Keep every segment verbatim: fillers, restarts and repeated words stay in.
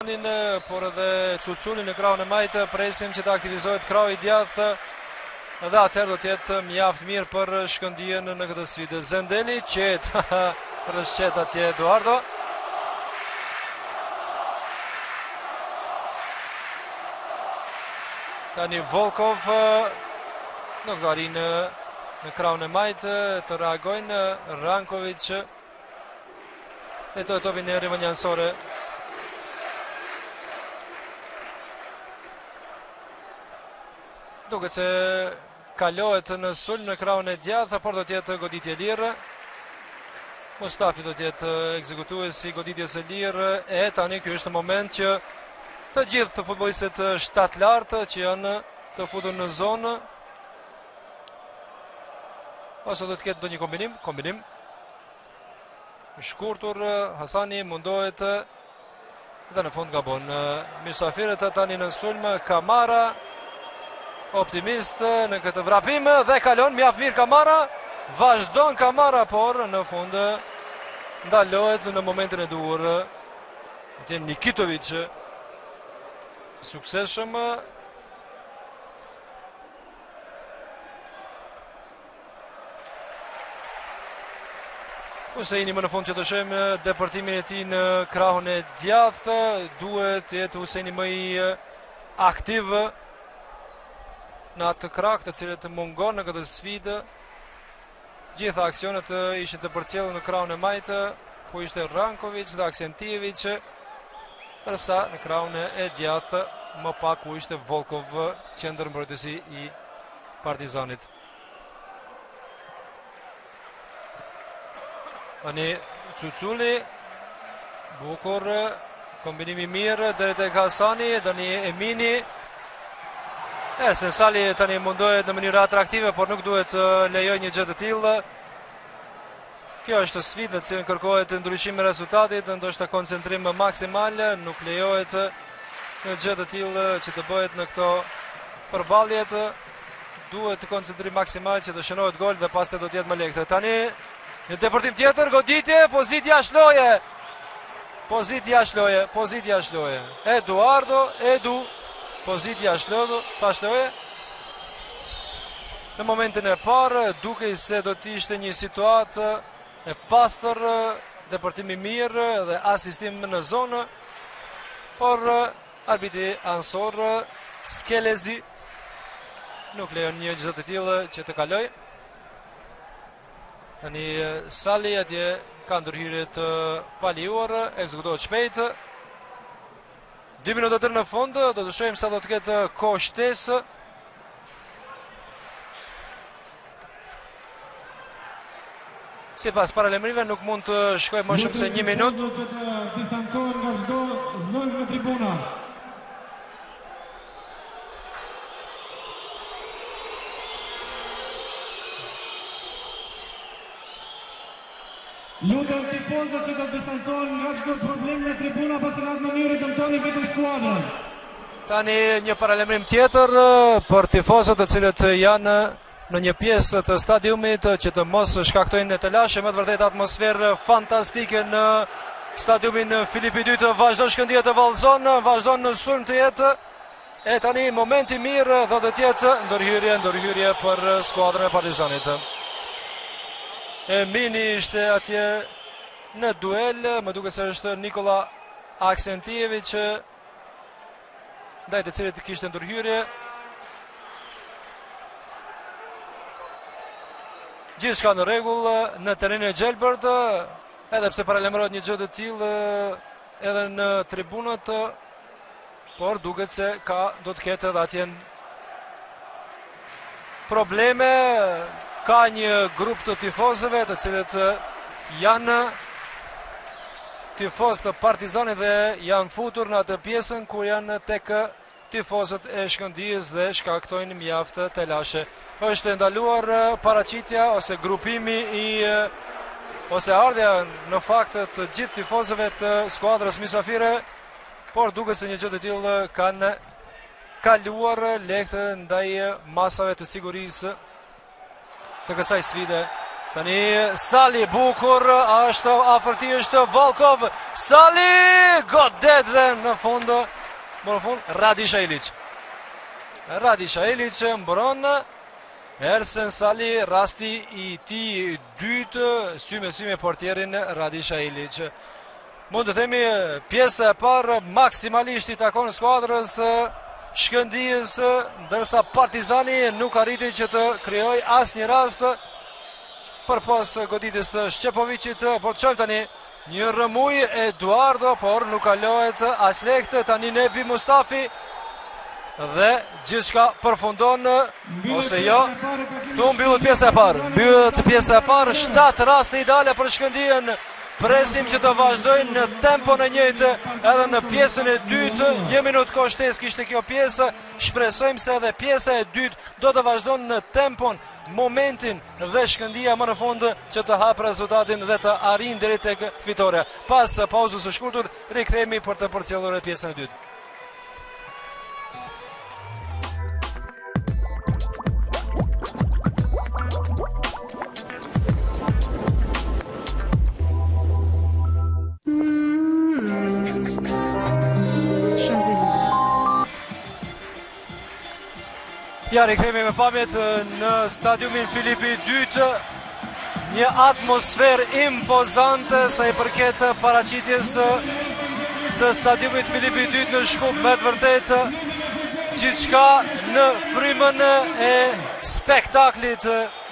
Sulnin, por edhe Cuculin në krahun e majtë, presim që të aktivizohet krahu i djathtë. Dhe atëherë do të jetë mjaft mirë për shkëndijën në këtë sfidë. Zendeli, qet, rëshqet atje Eduardo. Tani Volkov nuk do arrin në krahun e majtë të reagojnë. Rankovic e to e topin e rimanjansore. Duket se kalohet në sulm në krahun e djathtë, por do të jetë goditje lirë. Mustafi do të jetë ekzekutuesi i goditjes së lirë. E tani ky është moment që të gjithë futbollistët shtat lartë që janë të futur në zonë, ose do të ketë ndonjë kombinim, kombinim. Shkurtur, Hasani mundohet dhe në fund gabon. Mysafirët tani në sulm, Kamara optimist në këtë vrapim dhe kalon mjaft mirë Kamara. Vazhdon Kamara, por në fund ndalohet në momentin e duhur. Atje Nikitovic suksesshëm. Huseini më në fund që të shohim depërtimin e tij në krahun e djathtë. Duhet të jetë Huseini më i aktiv në atë krah të cilët mungon në këtë sfidë. Gjitha aksionet ishin të përcjellur në krahun e majtë, ku ishte Rankovic dhe Aksentijevic, ndërsa në krahun e djathtë më pak ku ishte Volkov, qendër mbrojtësi i Partizanit. Tani Cuculi, bukur, kombinimi mirë deri tek Hasani, tani Emini. E, Sensali tani mundohet në mënyrë atraktive, por nuk duhet të lejoj një gjë të tillë. Kjo është sfidë në cilën kërkohet ndryshim i rezultatit, ndoshta koncentrim maksimal, nuk lejohet një gjë të tillë që të bëhet në këto përballjet. Duhet koncentrim maksimal që të shënohet gol dhe pastaj do të jetë më lekë. Tani një depërtim tjetër, goditje, pozit jashtë loje. Pozit jashtë loje, pozit jashtë loje. Eduardo, Edu. Pozit jashtë loje. Në momentin e parë, duke se do të ishte një situatë e pastër, depërtimi mirë dhe asistim në zonë, por arbitri ansor Skelezi nuk lejon një gjë të tillë që të kaloj. Tani Sali atje ka ndërhyrje të paliuar, ekzekutohet shpejt. dy minuta tërë në fund, do të shohim sa do të ketë kohë shtesë. Sipas paralajmërimeve nuk mund të shkojë më shumë se një minutë. Do të distancohen nga çdo zonë në tribuna. Lutem tifozët që do të distancohen nga çdo problem në tribuna, pasi në atë mënyrë dëmtoni vetëm skuadrën. Tani një paralajmërim tjetër për tifozët të cilët janë në një pjesë të stadiumit që të mos shkaktojnë të lashe. Me të vërtetë atmosferë fantastike në stadiumin Filipi dytë. Vazhdon shkëndija të vallëzon, vazhdon në sulm të jetë. E tani momenti mirë do të jetë ndërhyrje, ndërhyrje për skuadrën e Partizanit. Emini ishte atje në duel, më duket se është Nikola Aksentijevic, ndaj të cilët kishte ndërhyrje. Gjithçka në rregull në terrenin e Gjelbërt, edhe pse paralajmërohet një gjë të tillë edhe në tribunat, por duket se ka do të ketë edhe atje probleme. Ka një grup të tifozëve të cilët janë tifozë të Partizanit dhe janë futur në atë pjesën ku janë tek tifozët e Shkëndijës dhe shkaktojnë mjaft të lashe. Është ndaluar paraqitja ose grupimi i ose ardha në fakt të gjithë tifozëve të skuadrës mysafire, por duket se një gjë të tillë kanë kaluar lekë ndaj masave të sigurisë të kësaj sfide. Tani Sali bukur, është afërti është Volkov. Sali godet dhe në fund, më në fund Radisha Ilić. Radisha Ilić mbron. Ersen Sali, rasti i ti dytë, sy me sy me portierin Radisha Ilić. Mund të themi pjesë e parë maksimalisht i takon skuadrës Shkëndijës, ndërsa Partizani nuk arriti që të krijojë asnjë rast përpos goditjes së Shqepovicit. Po të shohim tani një rëmuj Eduardo, por nuk kalohet as lehtë. Tani Nebi Mustafi dhe gjithçka përfundon ose jo. Ktu mbyllet pjesa e parë. Mbyllet pjesa e parë, shtatë raste ideale për Shkëndijën. Presim që të vazhdojnë në tempo në njëjtë edhe në pjesën e dytë. Një minutë kohë shtesë kishte kjo pjesë. Shpresojmë se edhe pjesa e dytë do të vazhdojnë në tempon, momentin dhe Shkëndija më në fund që të hapë rezultatin dhe të arrijë deri tek fitoria. Pas pauzës së shkurtër rikthehemi për të përcjellur pjesën e dytë. Ja, rikthehemi me pamjet në stadiumin Filipi dytë. Një atmosferë impozante sa i përket paraqitjes të stadiumit Filipi dytë në Shkup, me të vërtetë gjithçka në frymën e spektaklit.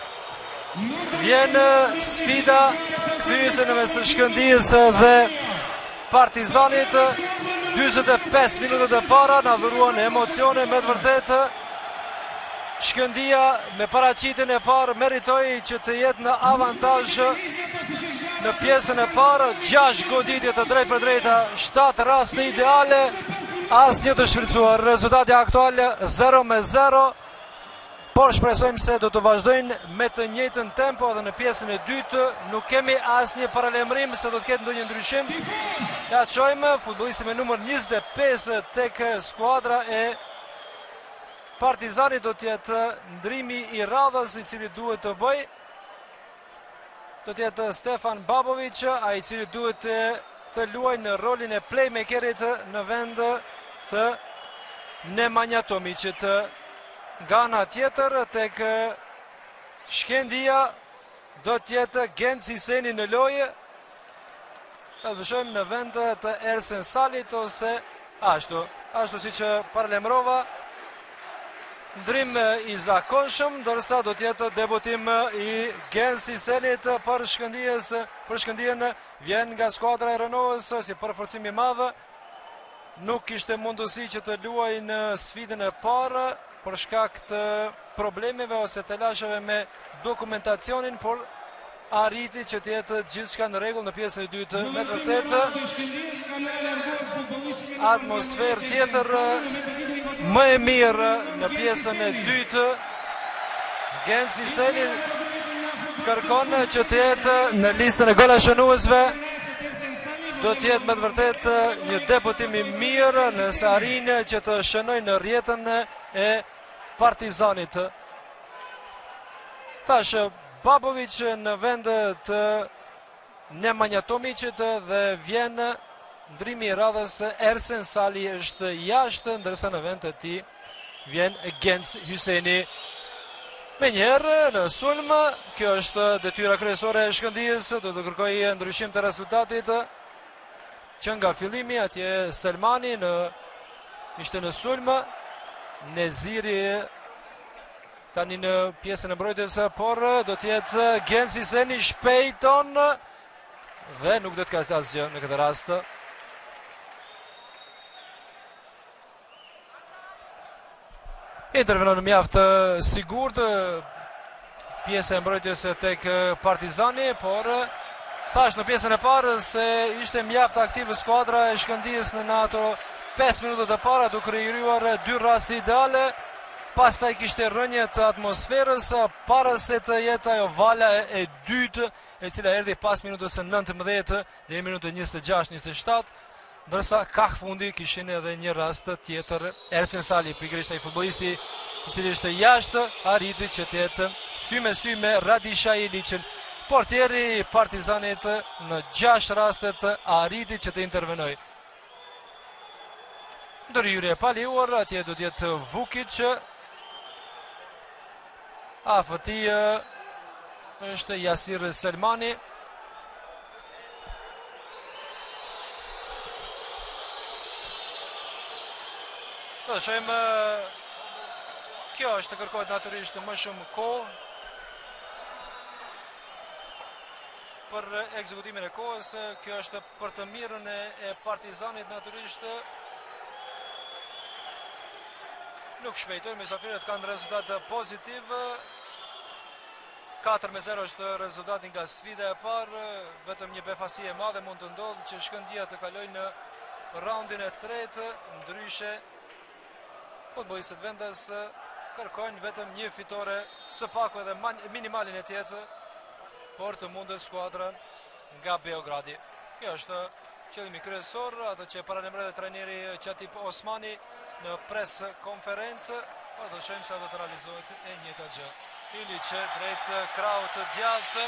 Vjen sfida kthyese në mes Shkëndijës dhe Partizanit. dyzet e pesë minutët e para na dhuruan emocione, me të vërtetë. Shkëndija me paraqitjen e parë meritoi që të jetë në avantazh në pjesën e parë. gjashtë goditje të drejtë për drejta, shtatë raste ideale, asnjë të shfrytzuar. Rezultati aktual zero me zero, por shpresojmë se do të vazhdojnë me të njëjtën tempo edhe në pjesën e dytë. Nuk kemi asnjë paralajmërim se do të ketë ndonjë ndryshim. Ja çojmë futbollistin me numër njëzet e pesë tek skuadra e Partizani. Do të jetë ndrimi i radhës i cili duhet të bëj. Do të jetë Stefan Babović, ai i cili duhet të, të luajë në rolin e playmakerit në vend të Nemanja Tomicit. Nga ana tjetër tek Shkëndija do të jetë Genci Seni në lojë. Do të shohim në vend të Ersen Salit ose ashtu, ashtu siç paralajmërova. Ndrim i zakonshëm, ndërsa do të jetë debutim i Genci Senit për Shkëndijës, për Shkëndijën. Vjen nga skuadra e Renault's si përforcim i madh. Nuk kishte mundësi që të luajë në sfidën e parë për shkak të problemeve ose të lasheve me dokumentacionin, por arriti që të jetë gjithçka në rregull në pjesën e dytë. Me të vërtetë atmosferë tjetër më e mirë në pjesën e dytë. Genci Seni kërkon që të jetë në listën e gola shënuesve. Do të jetë me të vërtetë një debutim i mirë nëse arrin që të shënojë në rrjetën e Partizanit. Tash Babović në vend të Nemanja Tomicit dhe vjen ndrimi i radhës. Ersen Sali është jashtë, ndërsa në vend të tij vjen Genc Hyseni. Me njerë në sulm, kjo është detyra kryesore e Shkëndijës, do të kërkojë ndryshim të rezultatit. Që nga fillimi atje Selmani në, ishte në sulm, Neziri tani në pjesën e mbrojtjes, por do të jetë Genc Hyseni shpejton dhe nuk do të ka asgjë në këtë rast. Intervenon mjaft sigurt pjesa e mbrojtjes tek Partizani, por thash në pjesën e parë se ishte mjaft aktive skuadra e Shkëndijës në ato pesë minutët e para, duke krijuar dy raste ideale. Pastaj kishte rënje të atmosferës para se të jetë ajo vala e dytë, e cila erdhi pas minutës së nëntëmbëdhjetë deri në minutën njëzet e gjashtë njëzet e shtatë. Ndërsa kaq fundi kishin edhe një rast tjetër. Ersen Sali, pikërisht ai futbollisti i cili ishte jashtë, arriti që të jetë sy me sy me Radisha Ilićin. portierii Partizanit në gjashtë rastet arriti që të intervenoj. Ndërhyrje e paliuar, atje do të jetë Vukic. Afër tij është Jasir Selmani. Do shohim, kjo është të kërkohet natyrisht më shumë kohë për ekzekutimin e kohës. Kjo është për të mirën e Partizanit natyrisht. Nuk shpejtojnë, mysafirët kanë rezultat pozitiv. katër me zero është rezultati nga sfida e parë. Vetëm një befasi e madhe mund të ndodhë që Shkëndia të kalojnë në raundin e tretë. Ndryshe, futbollistët Vendas kërkojnë vetëm një fitore, së paku edhe minimalin e tjetë, por të mundet skuadra nga Beogradi. Kjo është qëllimi kryesor, ato që paralajmëron trajneri Qatip Osmani në pres konferencë, po do shohim sa do të realizohet e njëjta gjë. Ilić drejt krahut të djathtë.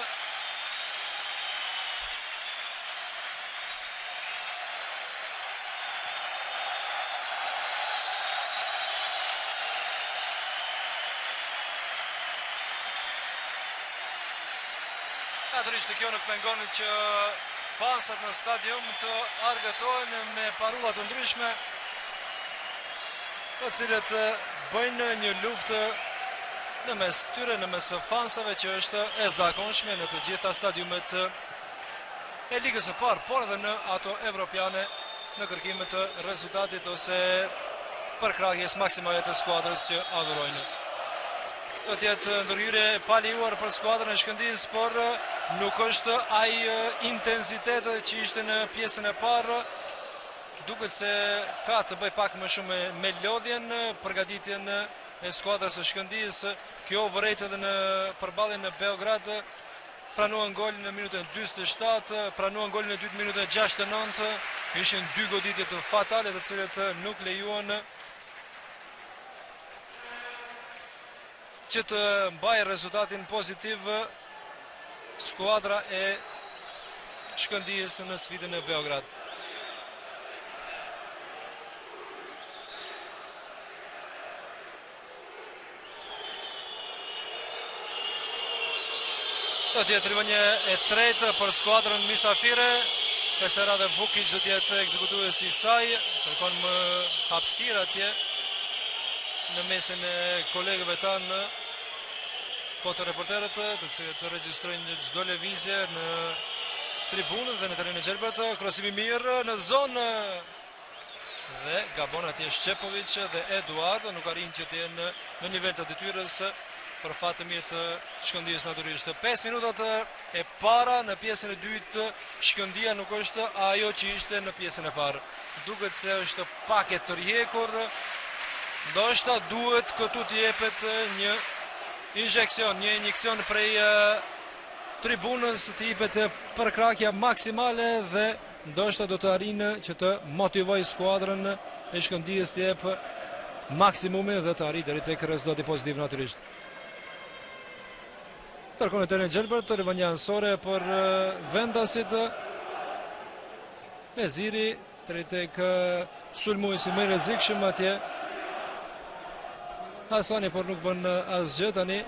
Natyrisht kjo nuk pengon që fansat në stadium të argëtohen me parulla të ndryshme, të cilët bëjnë një luftë në mes tyre, në mes fansave, që është e zakonshme në të gjitha stadiumet e ligës së parë, por edhe në ato evropiane, në kërkimet të rezultatit ose përkrahjes maksimale të skuadrës që adhurojnë. Do të jetë ndërhyrje e paliuar për skuadrën e Shkëndijës, por nuk është ai intensitet që ishte në pjesën e parë. Duket se ka të bëj pak më shumë me lodhjen, përgatitjen e skuadrës së Shkëndijës. Kjo vërejt edhe në përballjen në Beograd. Pranuan golin në minutën dyzet e shtatë, pranuan golin në dytë minutën gjashtëdhjetë e nëntë. Ishin dy goditje të fatale, të cilët nuk lejuan që të mbajë rezultatin pozitiv skuadra e Shkëndijës në sfidën e Beograd. Do të jetë rivënje e tretë për skuadrën mysafire. Pesera dhe Vukic do të jetë ekzekutuesi i saj. Kërkon më hapësirë atje në mesin e kolegëve tanë, fotoreporterët, të cilët regjistrojnë çdo lëvizje në tribunën dhe në terrenin e Gjelbert. Krosimi mirë në zonë dhe gabon atje Shqepovic dhe Eduard, nuk arrin që të jenë në nivel të detyrës për fat të mirë të Shkëndijës natyrisht. pesë minutat e para në pjesën e dytë, Shkëndia nuk është ajo që ishte në pjesën e parë. Duket se është pak e tërhekur. Ndoshta duhet këtu të jepet një injekcion, një injekcion prej uh, tribunës, të jepet përkrahja maksimale dhe ndoshta do të arrijë që të motivoj skuadrën e Shkëndijës të jep maksimumin dhe të arrijë deri tek rezultati pozitiv natyrisht. Tërkon e terren e Gjelbert, rivënja ansore për uh, Vendasit. Meziri deri tek uh, sulmuesi më i rrezikshëm atje. Hasani por nuk bën asgjë tani.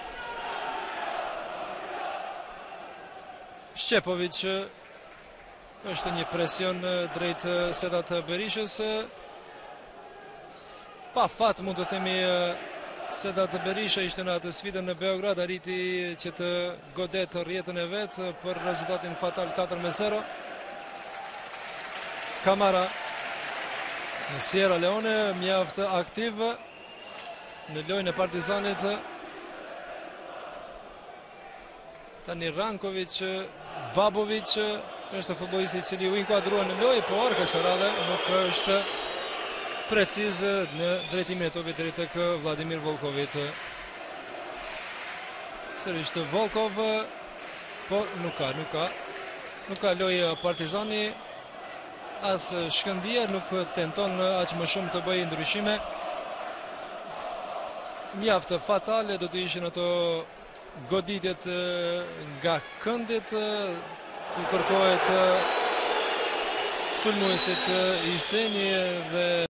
Shqepovic është një presion drejt Sedat Berishës. Pa fat mund të themi Sedat Berisha ishte në atë sfidën në Beograd, arriti që të godet rrjetën e vet për rezultatin fatal katër me zero. Kamara në Sierra Leone mjaft aktiv në lojën e Partizanit. Tani Rankovic, Babovic është futbollisti i cili u inkuadrua në lojë, por kësaj radhe nuk është preciz në drejtimin e topit deri tek Vladimir Volkovit. Sërish Volkov, por nuk ka, nuk ka. Nuk ka lojë Partizani, as Shkëndia nuk tenton aq më shumë të bëjë ndryshime. Mjaft fatale do të ishin ato goditjet nga këndet ku kërkohet sulmuesit Hiseni dhe